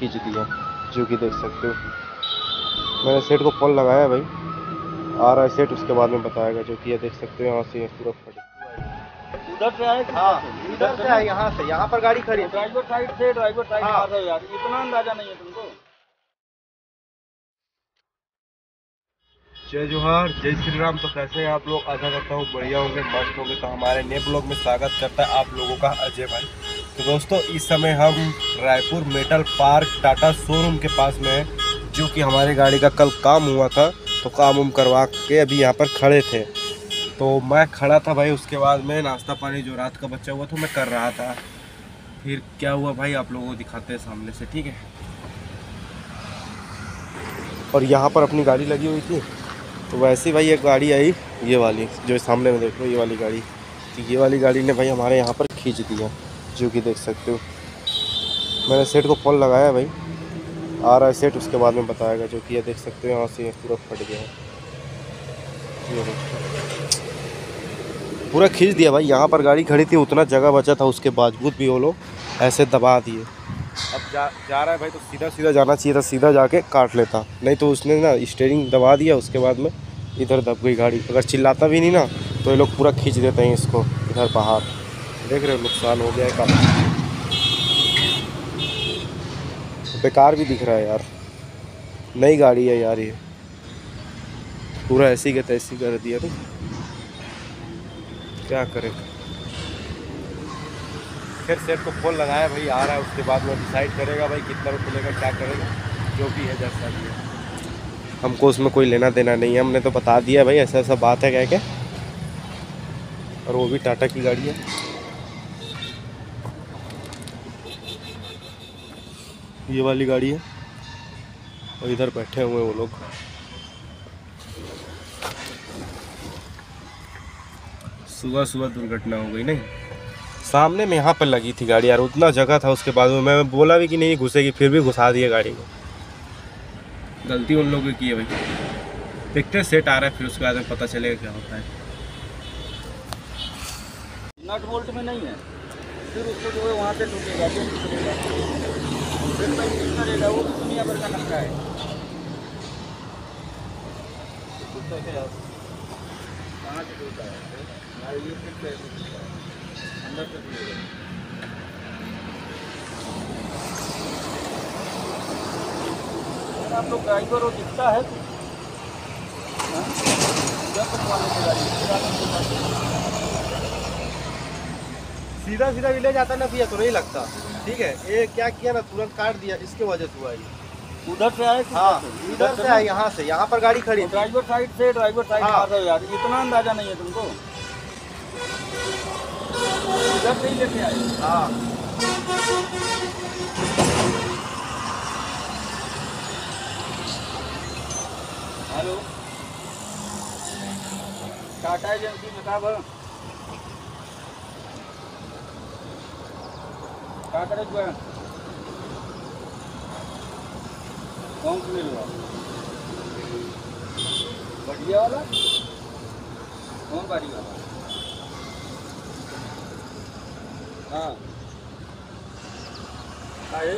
खींच दिया, जो कि देख सकते हो। मैंने सेट को कॉल लगाया भाई, आ रहा है सेट, उसके बाद में बताएगा। जो कि ये देख सकते हो यहाँ से पूरा फट उधर से आए। हाँ इधर से आए, यहाँ से, यहाँ पर गाड़ी खड़ी। ड्राइवर साइड से ड्राइवर साइड मार रहे हो यार, इतना अंदाजा नहीं है तुमको। जय जोहार, जय श्री राम। तो कैसे हैं आप लोग? आशा करता हूँ बढ़िया होंगे, मस्त होंगे। तो हमारे नए ब्लॉग में स्वागत करता है आप लोगों का अजय भाई। तो दोस्तों, इस समय हम Raipur metal park Tata showroom के पास में है, जो कि हमारी गाड़ी का कल काम हुआ था। तो काम करवा के अभी यहाँ पर खड़े थे। तो मैं खड़ा था भाई, उसके बाद में नाश्ता पानी जो रात का बचा हुआ था मैं कर रहा था। फिर क्या हुआ भाई, आप लोगों को दिखाते हैं सामने से, ठीक है। और यहाँ पर अपनी गाड़ी लगी हुई थी, तो वैसे भाई एक गाड़ी आई, ये वाली जो सामने में देख लो, ये वाली गाड़ी। तो ये वाली गाड़ी ने भाई हमारे यहाँ पर खींच दिया, जो कि देख सकते हो। मैंने सेट को कॉल लगाया भाई, आ रहा है सेट, उसके बाद में बताएगा। जो कि ये देख सकते हो यहाँ से पूरा फट गया है, पूरा खींच दिया भाई। यहाँ पर गाड़ी खड़ी थी, उतना जगह बचा था, उसके बावजूद भी वो लोग ऐसे दबा दिए। अब जा रहा है भाई, तो सीधा सीधा जाना चाहिए था, सीधा जाके काट लेता। नहीं तो उसने ना स्टीयरिंग दबा दिया, उसके बाद में इधर दब गई गाड़ी। अगर चिल्लाता भी नहीं ना, तो ये लोग पूरा खींच देते हैं इसको इधर बाहर। देख रहे हो, नुकसान हो गया है काफ़ी, बेकार भी दिख रहा है यार। नई गाड़ी है यार, ये पूरा ऐसी के तैसी कर दिया। तो क्या करें। फिर सेट को फोन लगाया भाई, आ रहा है, उसके बाद में डिसाइड करेगा भाई कितना रुपये लेगा, क्या करेगा, जो भी है जैसा भी है। हमको उसमें कोई लेना देना नहीं है, हमने तो बता दिया भाई ऐसा ऐसा बात है कह के। और वो भी टाटा की गाड़ी है, ये वाली गाड़ी है। और इधर बैठे हुए वो लोग। सुबह सुबह दुर्घटना हो गई। नहीं, सामने में यहाँ पर लगी थी गाड़ी यार, उतना जगह था। उसके बाद में मैं बोला भी कि नहीं घुसेगी, फिर भी घुसा दिया गाड़ी को। गलती उन लोगों की है भाई। देखते हैं सेट आ रहा है, फिर उसके बाद में पता चलेगा क्या होता है। नट बोल्ट में नहीं है, फिर उसको जो है वहाँ से टूटेगा, फिर पेंटिंग करेगा, वो दुनिया भर का नक्का है। कहाँ से टूटा है ये फिर अंदर से टूटेगा। आप लोग ड्राइवर हो, दिखता है सीधा सीधा विलेज आता ना भैया, तो नहीं लगता। ठीक है, ये क्या किया ना, तुरंत काट दिया, इसके वजह से हुआ ये। उधर से आए। हाँ इधर से आए, यहाँ से, यहाँ पर गाड़ी खड़ी। ड्राइवर साइड से ड्राइवर साइड मार रहे हो यार, इतना अंदाजा नहीं है तुमको। इधर से ही लेके आए। हाँ हेलो, टाटा एजेंसी में साहब, क्या करे जो है, कौन सा ले लो आप? बढ़िया वाला, कौन गाड़ी वाला? हाँ है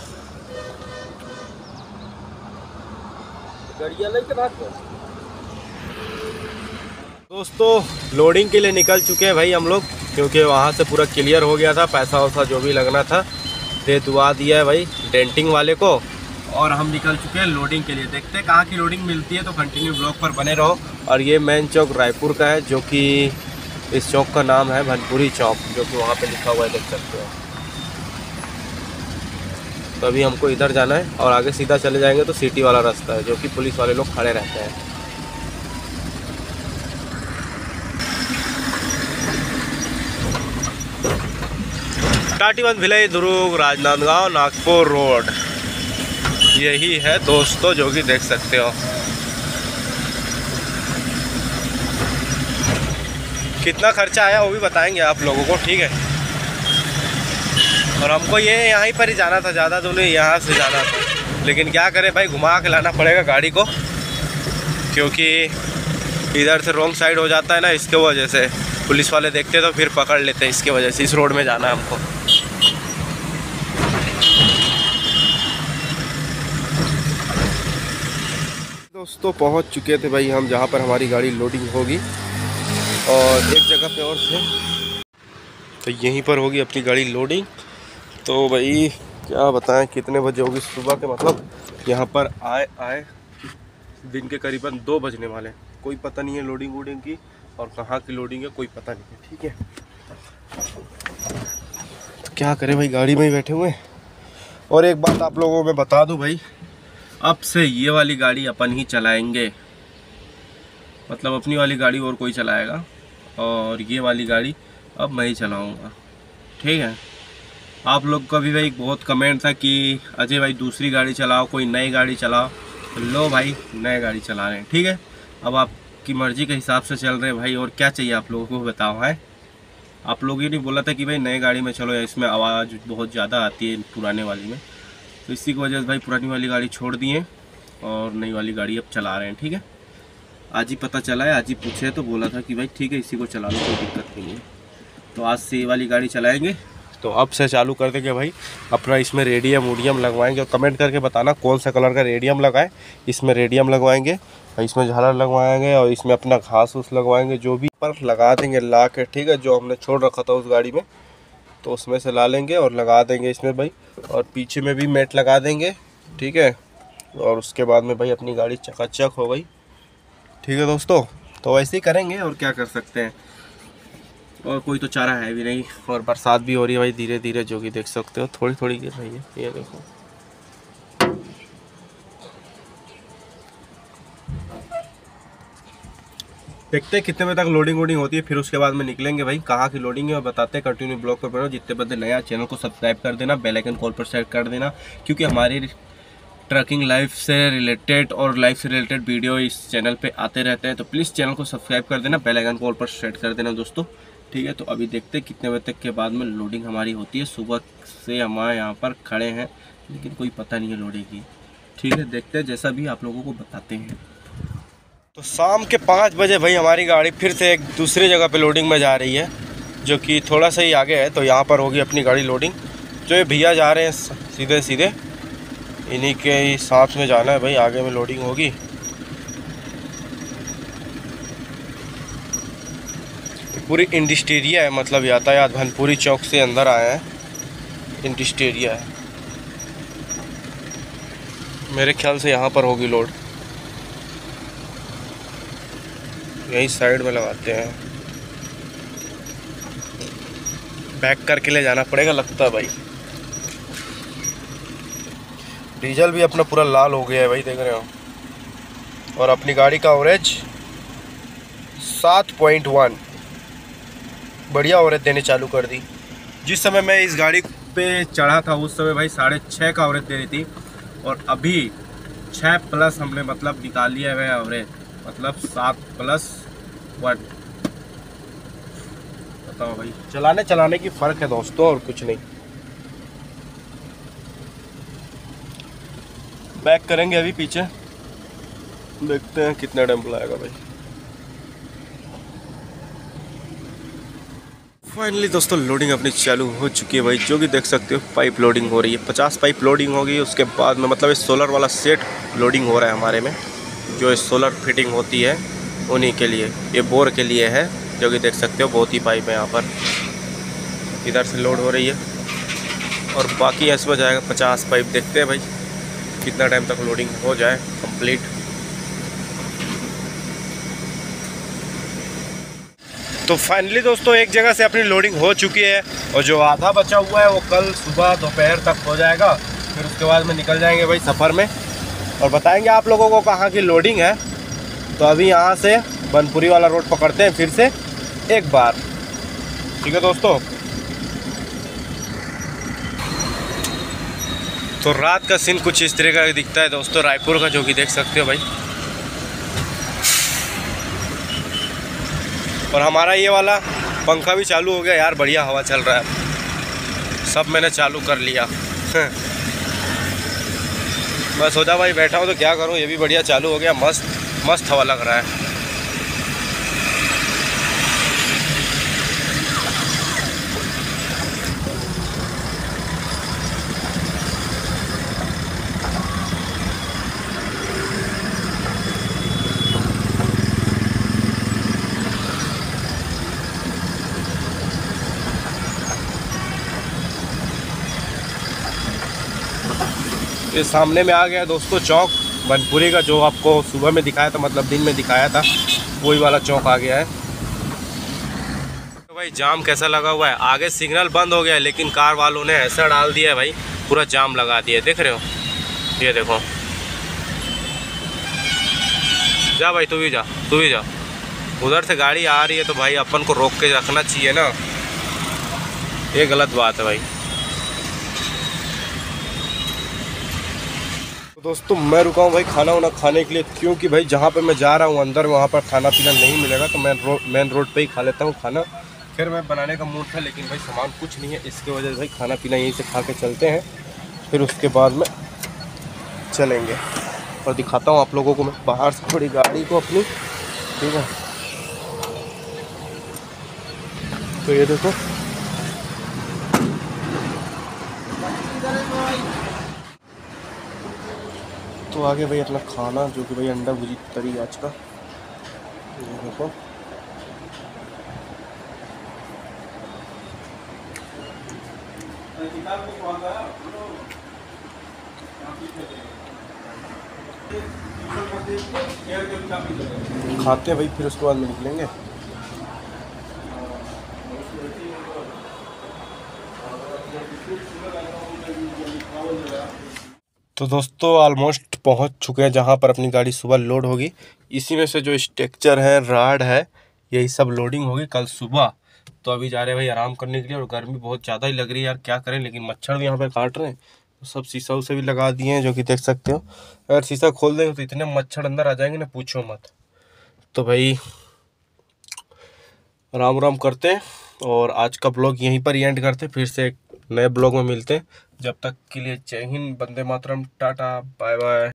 गड़िया लेके भाग दो। दोस्तों, लोडिंग के लिए निकल चुके हैं भाई हम लोग, क्योंकि वहाँ से पूरा क्लियर हो गया था। पैसा वैसा जो भी लगना था दे दुआ दिया है भाई डेंटिंग वाले को। और हम निकल चुके हैं लोडिंग के लिए। देखते हैं कहाँ की लोडिंग मिलती है, तो कंटिन्यू ब्लॉग पर बने रहो। और ये मेन चौक रायपुर का है, जो कि इस चौक का नाम है भनपुरी चौक, जो कि वहाँ पे लिखा हुआ है, देख सकते हो। तो अभी हमको इधर जाना है, और आगे सीधा चले जाएंगे तो सिटी वाला रास्ता है, जो कि पुलिस वाले लोग खड़े रहते हैं। टाटीबंध भिलाई दुर्ग राजनांदगांव नागपुर रोड, यही है दोस्तों, जो कि देख सकते हो। कितना खर्चा आया वो भी बताएंगे आप लोगों को, ठीक है। और हमको ये यहाँ पर ही जाना था, ज़्यादा दूर नहीं, यहाँ से जाना था। लेकिन क्या करें भाई, घुमा के लाना पड़ेगा गाड़ी को, क्योंकि इधर से रॉन्ग साइड हो जाता है ना, इसके वजह से पुलिस वाले देखते तो फिर पकड़ लेते हैं। इसकी वजह से इस रोड में जाना है हमको। दोस्तों पहुंच चुके थे भाई हम जहां पर हमारी गाड़ी लोडिंग होगी, और एक जगह पे और थे तो यहीं पर होगी अपनी गाड़ी लोडिंग। तो भाई क्या बताएं कितने बजे होगी सुबह के, मतलब यहाँ पर आए दिन के करीबन 2 बजने वाले हैं। कोई पता नहीं है लोडिंग वोडिंग की और कहाँ की लोडिंग है, कोई पता नहीं है। ठीक है, तो क्या करें भाई, गाड़ी में ही बैठे हुए हैं। और एक बात आप लोगों को मैं बता दूं भाई, अब से ये वाली गाड़ी अपन ही चलाएंगे, मतलब अपनी वाली गाड़ी और कोई चलाएगा और ये वाली गाड़ी अब मैं ही चलाऊँगा। ठीक है, आप लोग का भी भाई बहुत कमेंट था कि अजय भाई दूसरी गाड़ी चलाओ, कोई नई गाड़ी चलाओ। तो लो भाई नई गाड़ी चला रहे हैं। ठीक है, अब आपकी मर्ज़ी के हिसाब से चल रहे हैं भाई, और क्या चाहिए आप लोगों को बताओ है। आप लोग ये नहीं बोला था कि भाई नई गाड़ी में चलो या इसमें आवाज़ बहुत ज़्यादा आती है पुराने वाली में, तो इसी की वजह से भाई पुरानी वाली गाड़ी छोड़ दिए और नई वाली गाड़ी अब चला रहे हैं। ठीक है, आज ही पता चला है, आज ही पूछे तो बोला था कि भाई ठीक है इसी को चला लो, कोई दिक्कत नहीं है। तो आज से ये वाली गाड़ी चलाएँगे। तो अब से चालू कर देंगे भाई अपना, इसमें रेडियम वूडियम लगवाएंगे। और कमेंट करके बताना कौन सा कलर का रेडियम लगाएं। इसमें रेडियम लगवाएंगे और इसमें झालर लगवाएंगे और इसमें अपना घास उस लगवाएंगे, जो भी पर लगा देंगे ला के। ठीक है, जो हमने छोड़ रखा था उस गाड़ी में तो उसमें से ला लेंगे और लगा देंगे इसमें भाई, और पीछे में भी मैट लगा देंगे। ठीक है, और उसके बाद में भाई अपनी गाड़ी चकाचक हो गई। ठीक है दोस्तों, तो वैसे ही करेंगे और क्या कर सकते हैं, और कोई तो चारा है भी नहीं। और बरसात भी हो रही है भाई धीरे धीरे, जो कि देख सकते हो थोड़ी थोड़ी गिर रही है, ये देखो। देखते हैं कितने बजे तक लोडिंग वोडिंग होती है, फिर उसके बाद में निकलेंगे भाई कहाँ की लोडिंग है और बताते हैं। कंटिन्यू ब्लॉग पर बनो। जितने बंदे नया चैनल को सब्सक्राइब कर देना, बेल आइकन कॉल पर सेट कर देना, क्योंकि हमारी ट्रकिंग लाइफ से रिलेटेड और लाइफ से रिलेटेड वीडियो इस चैनल पे आते रहते हैं। तो प्लीज़ चैनल को सब्सक्राइब कर देना, बेल आइकन कॉल पर सेट कर देना दोस्तों। ठीक है, तो अभी देखते हैं कितने बजे तक के बाद में लोडिंग हमारी होती है। सुबह से हमारे यहाँ पर खड़े हैं लेकिन कोई पता नहीं है लोडिंग की। ठीक है, देखते हैं, जैसा भी आप लोगों को बताते हैं। तो शाम के 5 बजे भाई हमारी गाड़ी फिर से एक दूसरी जगह पे लोडिंग में जा रही है, जो कि थोड़ा सा ही आगे है। तो यहाँ पर होगी अपनी गाड़ी लोडिंग। जो ये भैया जा रहे हैं सीधे सीधे, इन्हीं के ही साथ में जाना है भाई, आगे में लोडिंग होगी। पूरी इंडस्ट्रिया है, मतलब यातायात भनपुरी चौक से अंदर आए हैं, इंडस्ट्रिया है। मेरे ख्याल से यहाँ पर होगी लोड, यही साइड में लगाते हैं। पैक करके ले जाना पड़ेगा लगता है भाई। डीजल भी अपना पूरा लाल हो गया है भाई, देख रहे हो। और अपनी गाड़ी का एवरेज 7.1 बढ़िया एवरेज देने चालू कर दी। जिस समय मैं इस गाड़ी पे चढ़ा था उस समय भाई 6.5 का एवरेज दे रही थी, और अभी 6+ हमने मतलब निकाल लिया है एवरेज, मतलब 7+1। बताओ भाई, चलाने की फ़र्क है दोस्तों, और कुछ नहीं। बैक करेंगे अभी पीछे, देखते हैं कितना डंप लाएगा भाई। फाइनली दोस्तों लोडिंग अपनी चालू हो चुकी है भाई, जो कि देख सकते हो पाइप लोडिंग हो रही है। 50 पाइप लोडिंग होगी, उसके बाद में मतलब इस सोलर वाला सेट लोडिंग हो रहा है हमारे में। जो इस सोलर फिटिंग होती है उन्हीं के लिए, ये बोर के लिए है, जो कि देख सकते हो बहुत ही पाइप है यहाँ पर। इधर से लोड हो रही है और बाकी इसमें जाएगा 50 पाइप। देखते हैं भाई कितना टाइम तक लोडिंग हो जाए कंप्लीट। तो फाइनली दोस्तों एक जगह से अपनी लोडिंग हो चुकी है, और जो आधा बचा हुआ है वो कल सुबह दोपहर तक हो जाएगा। फिर उसके बाद में निकल जाएंगे भाई सफ़र में, और बताएंगे आप लोगों को कहाँ की लोडिंग है। तो अभी यहाँ से बनपुरी वाला रोड पकड़ते हैं फिर से एक बार। ठीक है दोस्तों, तो रात का सीन कुछ इस तरह का दिखता है दोस्तों रायपुर का, जो कि देख सकते हो भाई। और हमारा ये वाला पंखा भी चालू हो गया यार, बढ़िया हवा चल रहा है, सब मैंने चालू कर लिया। मैं सोचा भाई बैठा हूँ तो क्या करूँ, ये भी बढ़िया चालू हो गया, मस्त मस्त हवा लग रहा है। ये सामने में आ गया दोस्तों चौक बनपुरी का, जो आपको सुबह में दिखाया था, मतलब दिन में दिखाया था, वही वाला चौक आ गया है। तो भाई जाम कैसा लगा हुआ है, आगे सिग्नल बंद हो गया है, लेकिन कार वालों ने ऐसा डाल दिया है भाई, पूरा जाम लगा दिया है, देख रहे हो, ये देखो। जा भाई तू भी जा, तू भी जा। उधर से गाड़ी आ रही है तो भाई अपन को रोक के रखना चाहिए ना, ये गलत बात है भाई। तो दोस्तों मैं रुका हूँ भाई खाना वाना खाने के लिए, क्योंकि भाई जहाँ पे मैं जा रहा हूँ अंदर वहाँ पर खाना पीना नहीं मिलेगा, तो मैं मेन रोड पे ही खा लेता हूँ खाना। फिर मैं बनाने का मूड था, लेकिन भाई सामान कुछ नहीं है, इसके वजह से भाई खाना पीना यहीं से खा के चलते हैं, फिर उसके बाद में चलेंगे। और दिखाता हूँ आप लोगों को मैं बाहर से थोड़ी गाड़ी को अपनी, ठीक है। तो ये देखो, तो आगे भाई अपना खाना, जो कि भाई अंडा भुजी तरी आज का, ये देखो। खाते हैं भाई, फिर उसके बाद में निकलेंगे। तो दोस्तों ऑलमोस्ट पहुंच चुके हैं जहां पर अपनी गाड़ी सुबह लोड होगी। इसी में से जो स्ट्रक्चर है, राड है, यही सब लोडिंग होगी कल सुबह। तो अभी जा रहे हैं भाई आराम करने के लिए, और गर्मी बहुत ज़्यादा ही लग रही है यार, क्या करें, लेकिन मच्छर भी यहाँ पे काट रहे हैं। सब शीशा उसे भी लगा दिए हैं, जो कि देख सकते हो। अगर शीशा खोल देंगे तो इतने मच्छर अंदर आ जाएंगे ना, पूछो मत। तो भाई आराम आराम करते हैं, और आज का ब्लॉग यहीं पर ही एंड करते हैं, फिर से एक नए ब्लॉग में मिलते हैं। जब तक के लिए जय हिंद, वंदे मातरम, टाटा, बाय बाय।